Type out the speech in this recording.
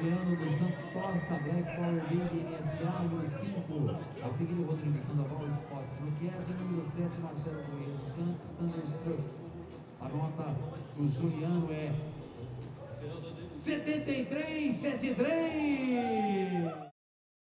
Adriano dos Santos Costa, Black Power Baby NSA, número 5. A seguir o Rodrigo Sandoval, Spots no Kiev, número 7, Marcelo Correia dos Santos, Thunderstruck. A nota do Juliano é 73,73.